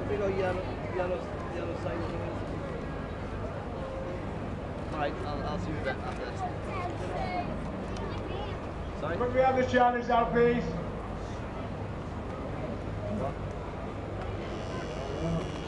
Pero ya los hay. Alright, I'll see you then after this. Sorry? Can we have the challenge now, please? What?